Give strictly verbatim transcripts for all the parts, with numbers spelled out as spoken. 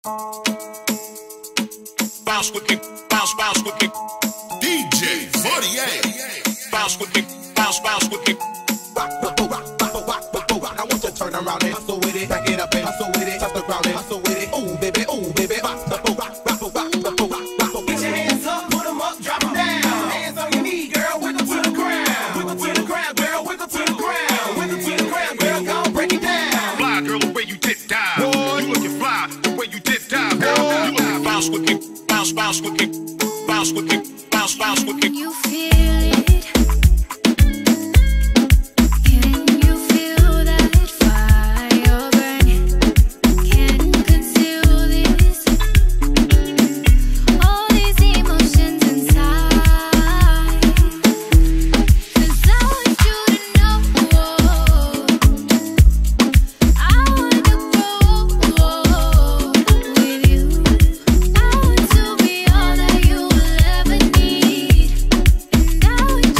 Bounce with me, bounce, bounce with me. D J forty-eight. Bounce with me, bounce, bounce with me. Rock, rock, rock, rock, rock, rock, rock, rock. I want you to turn around and hustle with it. Back it up and hustle with it. Touch the ground and hustle with it. Ooh, baby, ooh, baby. Rock, rock, rock, rock, rock, rock, rock, rock, rock. Get your hands up, put them up, drop them down. Hands on your knee, girl, wiggle to the ground. Wiggle to the ground, girl, wiggle to the ground. Wiggle to the ground, girl, go break it down. Fly, girl, the way you dip down. You looking fly, the way you dip down, girl. You looking bounce with me, bounce, bounce with me, bounce with me, bounce, bounce with me. You feel it? Can you feel that fire burning? Can't conceal this. All these emotions inside. 'Cause I want you to know I want to grow with you. I want to be all that you will ever need. And I want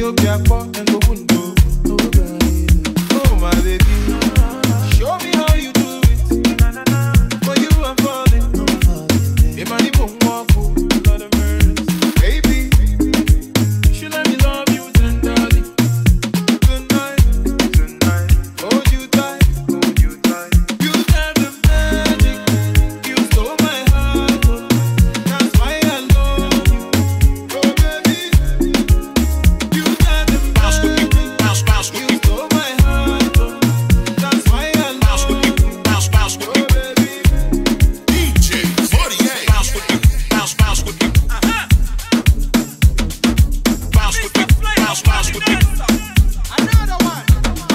Ethiopia for and go window. Oh my baby, show me how you do it. For you I'm falling. Imani Mwaku, baby, should let me love you tenderly. Tonight, tonight, hold you tight, hold you tight. You have the magic, you stole my heart. That's why I love you. Oh baby, you have the Bounce with me, magic, bounce, bounce with you me, stole my heart. That's why I bounce with love me, you. bounce, bounce with Oh me, baby, D J forty-eight. Bounce with me, bounce, bounce with me, bounce with me, bounce, bounce with me. Another one.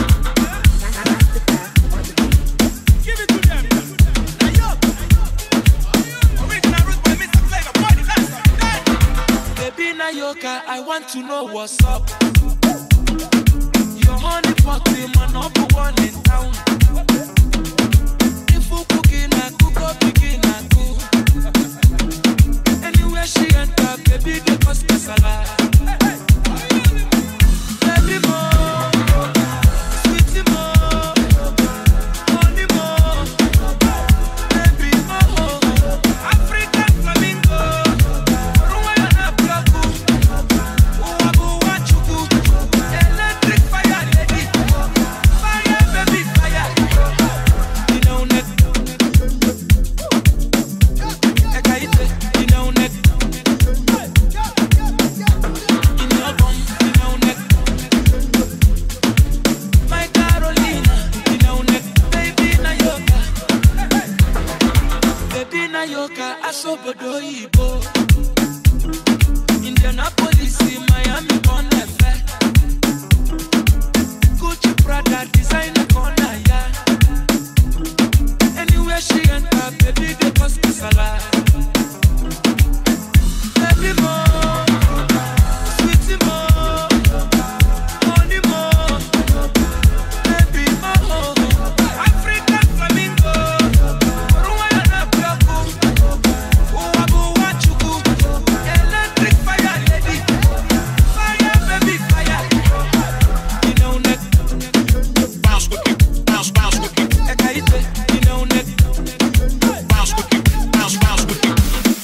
Give it to them. Now yo. Original root boy, Mister Flavor, party last time. Baby Nayoka, I want to know what's up. Your honey pot is my number one in town. If you cooking, I cook up, begin, I cook. Anywhere she enter, baby, they cost me salad. Baby more, sweetie more, honey more, baby more. African flamingo, Rwanda plaku, Uwabu wachuku, electric fire lady, fire baby fire. You know net, ekaite, you know net, in your bum, you know net. My Carolina, you know net, baby Nayoka, baby Nayoka, asobodo ibo. Indianapolis, Miami, Bonafe, Gucci, Prada, designer corner, yeah. Anywhere she enter, baby, they cost me salad. Baby more, sweetie more, honey more, baby more. African flamingo, Rwanda plaku, Uwabu wachuku, electric fire lady, fire baby fire. You know net, Bounce with me, bounce, bounce with me, ekaite, you know net. bounce with me, bounce, bounce with me.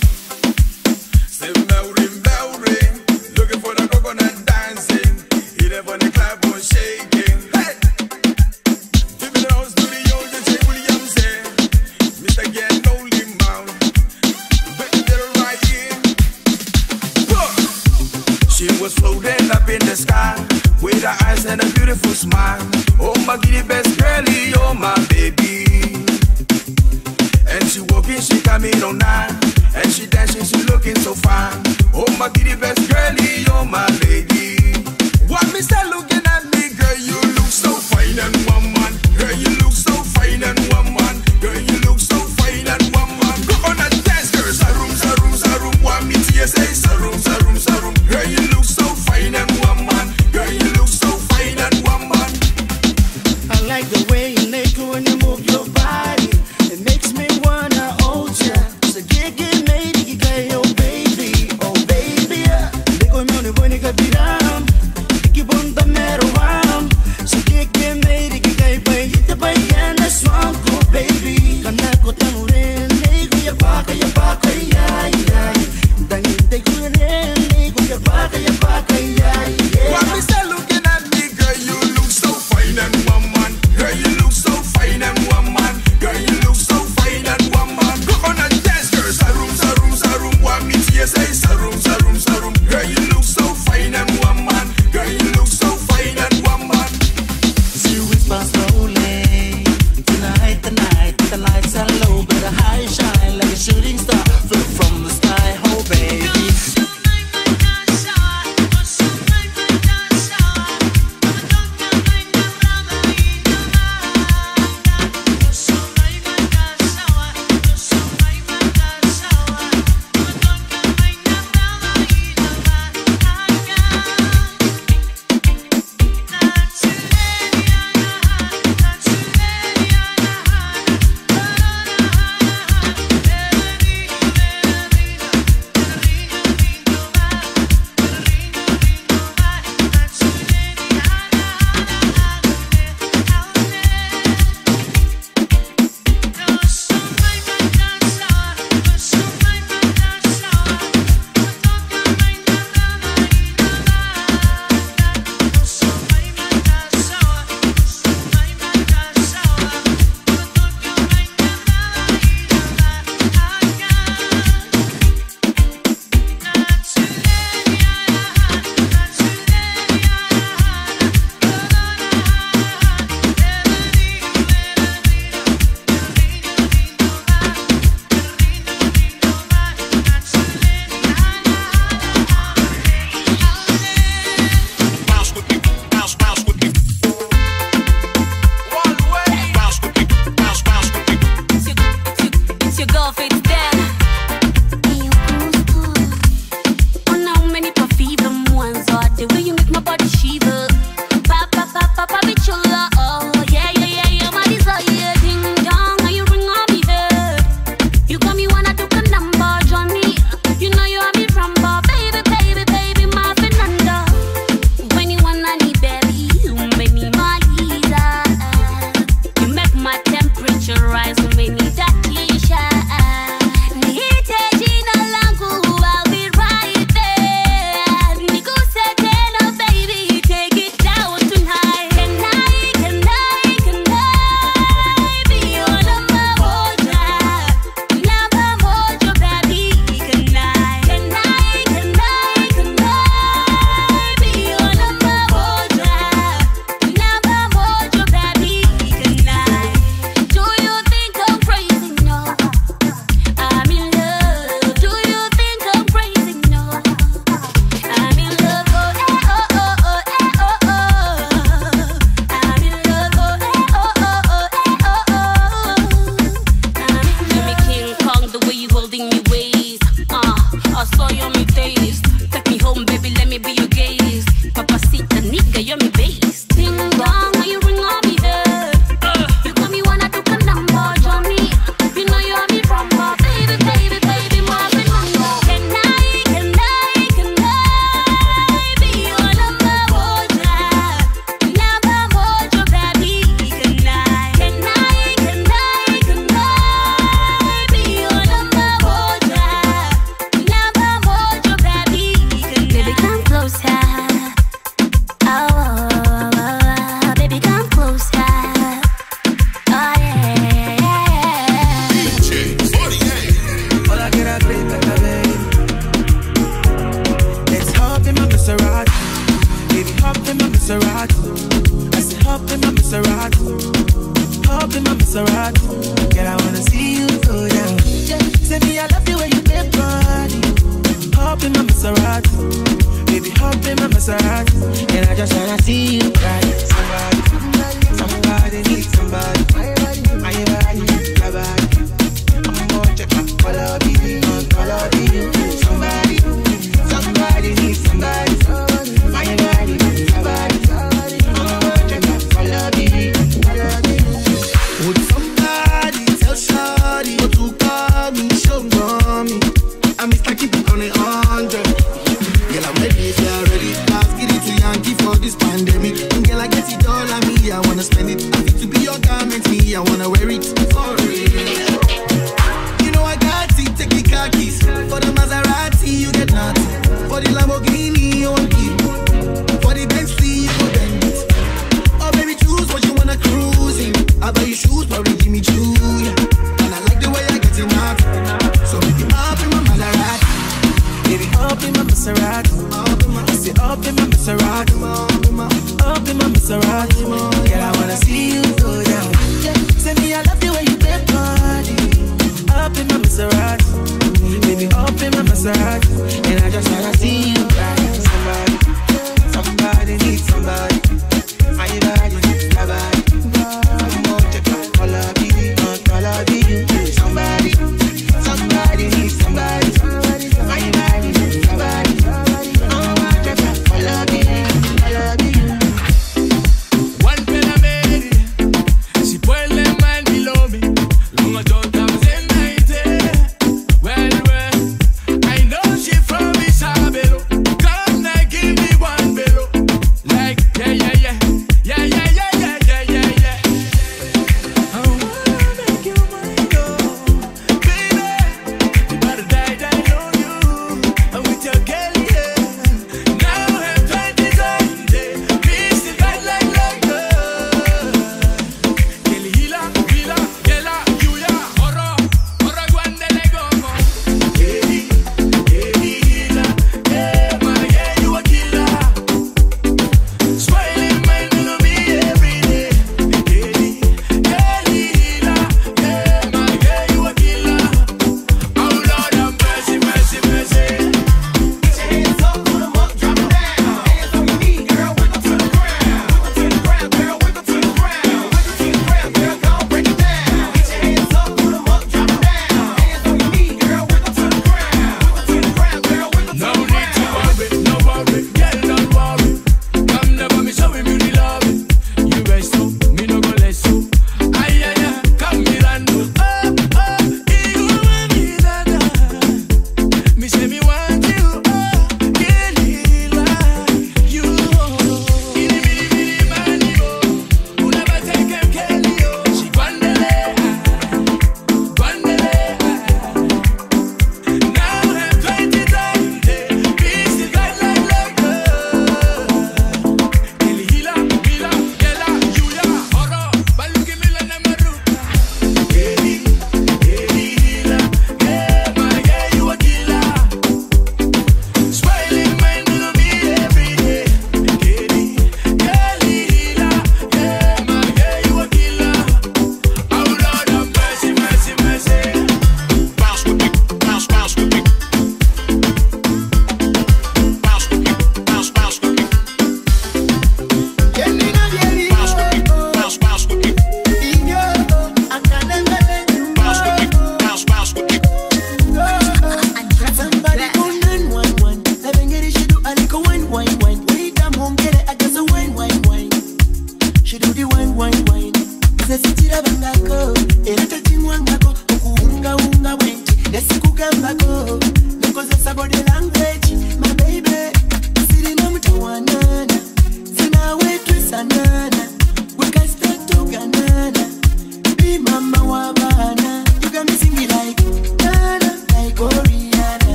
Say Melry, Melry, looking for the coconut dancing. Hit up on the clapboard shaking. Hey, people in the studio, the J. Williams say, Mister Get Lonely Mound, baby, they're right here. Whoa. She was floating up in the sky with her eyes and a beautiful smile. Oh my giddy best girlie, oh my baby. And she walking, she coming on nine. And she dancing, she looking so fine. Oh my giddy best girlie, oh my lady. Why me start looking at me, girl? You look so fine and woman. Girl, you look so fine and woman. Girl, you look so fine and woman. Go on and dance, girl. Sarum, sarum, sarum. Want me to say sarum, sarum, sarum. Girl, you look so fine and woman. Girl, you look so fine and woman. I like the way you make when you move your body. It makes me wanna hold ya. So get get made, you got your baby, oh baby. Digo mi one buoni capiram, keep on the metal ram. So get get made, you got bay, you bay and a song, go baby. Kana ko tamuren, digo ya baka ya baka ya ya. Dangi digo ren, digo ya baka ya baka ya ya. Why me start looking at me, girl? You look so fine and woman. Girl, you look so fine and woman. Girl, you look so fine and woman. Go on and dance, girl. Sarum, sarum, sarum. Want me to say sarum, sarum, sarum. Girl, you look so fine and woman. Girl, you look so fine and woman. She whispers slowly. Tonight, tonight, the lights are low, but the high shine like a shooting star. Flew from the sky, oh baby. Don't make my gun shine. Maserati. Baby, hop in my Maserati. I said, hop in my Maserati. Hop in my Maserati. Girl, I wanna see you go down. Yeah. Say me, I love the way you make body. Hop in my Maserati. Baby, hop in my Maserati. And I just wanna see you ride. Somebody, somebody needs somebody. My body, my body, my body. I'm gonna check my color, baby, color, baby. Somebody, somebody needs somebody. My body, my body. I'm gonna check my color, baby, color, baby. Would somebody tell Shawty what to call me, show me? I'm Mister Keep It on a hundred. Girl, I'm ready if you're ready. Let's get it to Yankee for this pandemic. And girl, I get it all on me, I wanna spend it. I need to be your garment, me, I wanna wear it for real. You know I got it, take the car keys. For the Maserati, you get nothing. For the Lamborghini, you want keep. For the Bentley, you go bend it. Oh baby, choose what you wanna cruise in. I buy you shoes, probably give me Julia. And I like the way I get it out. So make it up in my Maserati. Baby, up in my Maserati. I say up in my Maserati. Up in my Maserati. Girl, I wanna see you go down. Say me, I love the way you make body. Up in my Maserati. Baby, up in my Maserati. And I just wanna see you ride. Somebody, somebody needs somebody. My body, my body. I'm gonna check my color, baby, color, baby. Somebody, somebody needs somebody. My body, my body. I'm gonna check my color, baby, color, baby. One pen I made it. She put them man below me. Long ago, thousand ninety. Well, well, I know she from Isabelo.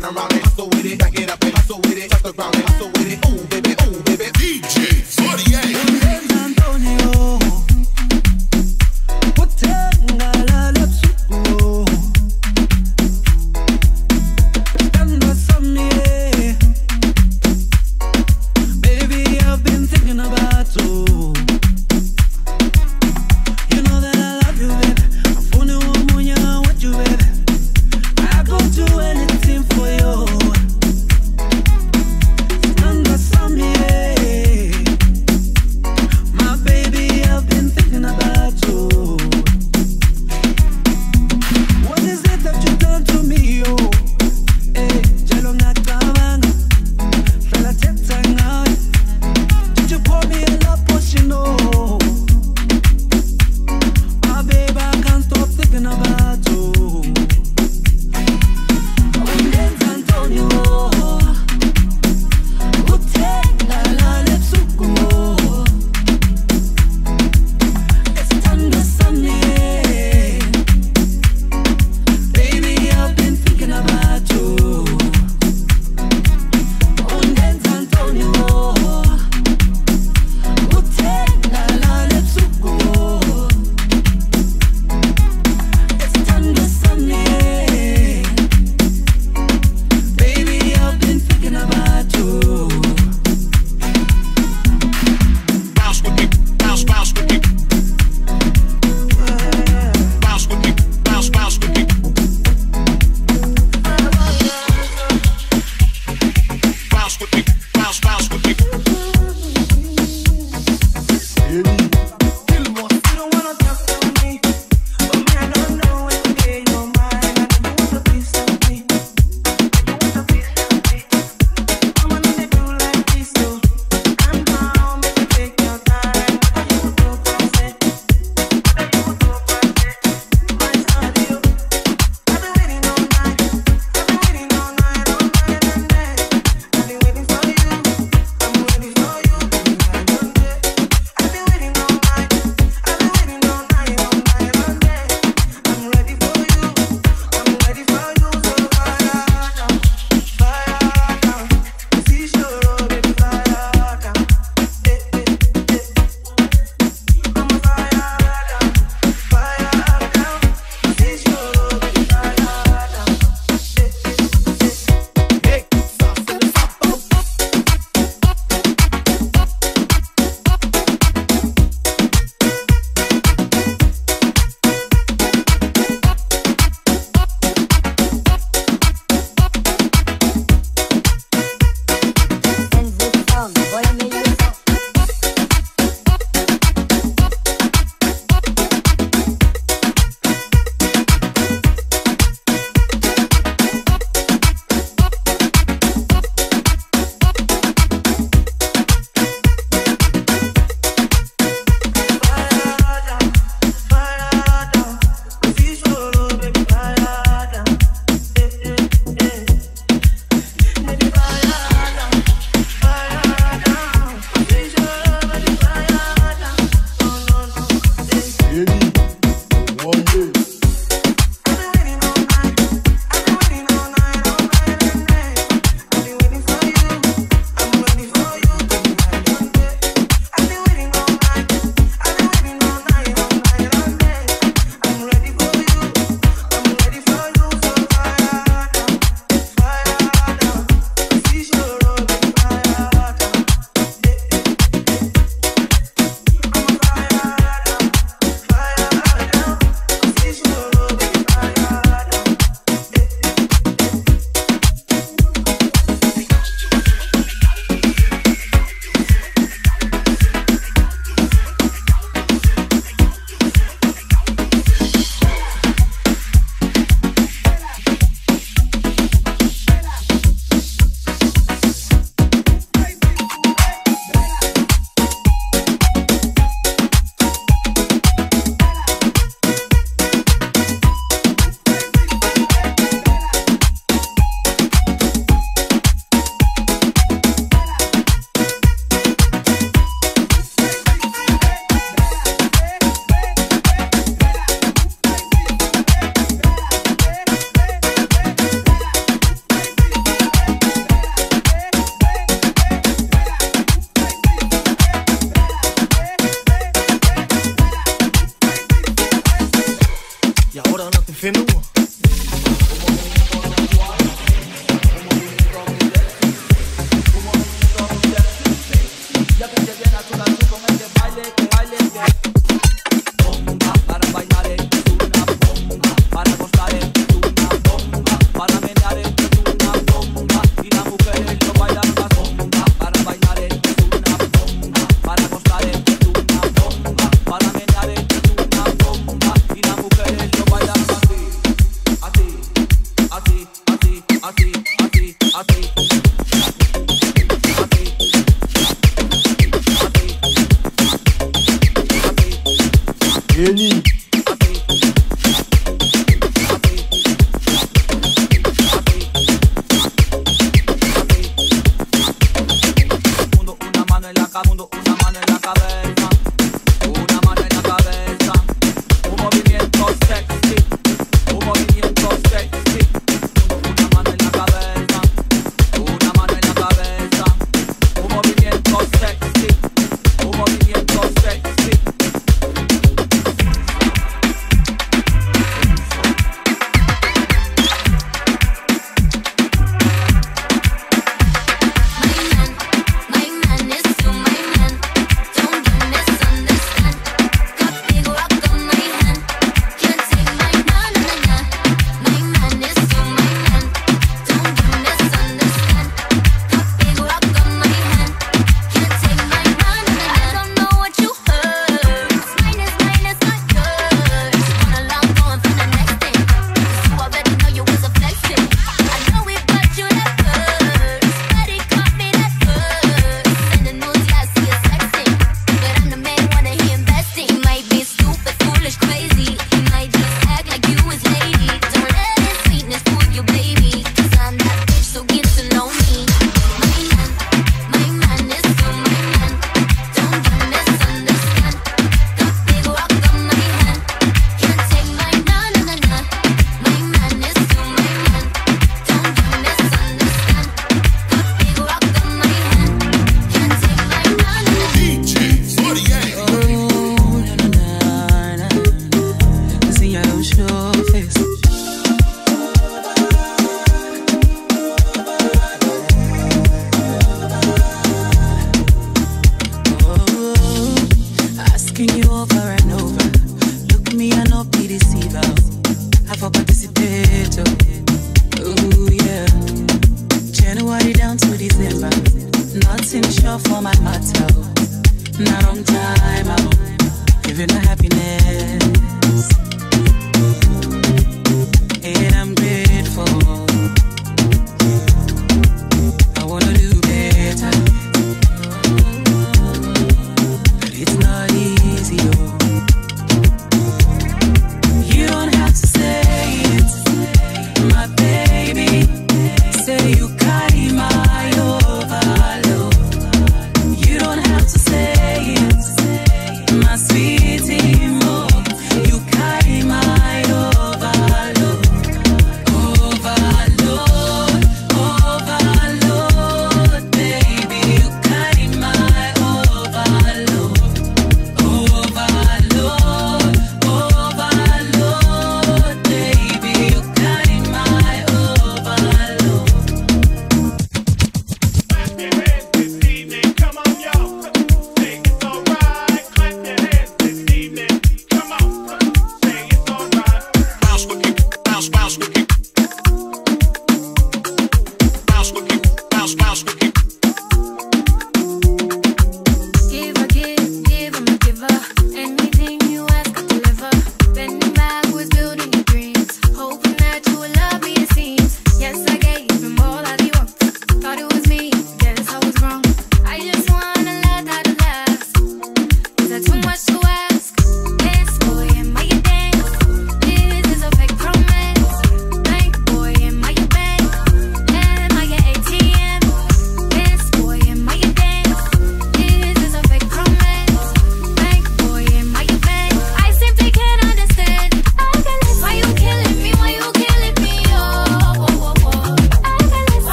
turn around and hustle with it, back it up and hustle with it, touch the ground and hustle with it. Ooh, baby, ooh, baby. D J forty-eight. Antonio, utengala lepsuku, stand beside me, baby. I've been thinking about you. You know that I love you, baby. I'm phoning one more, yeah, I want you, baby. I go do anything for you. Any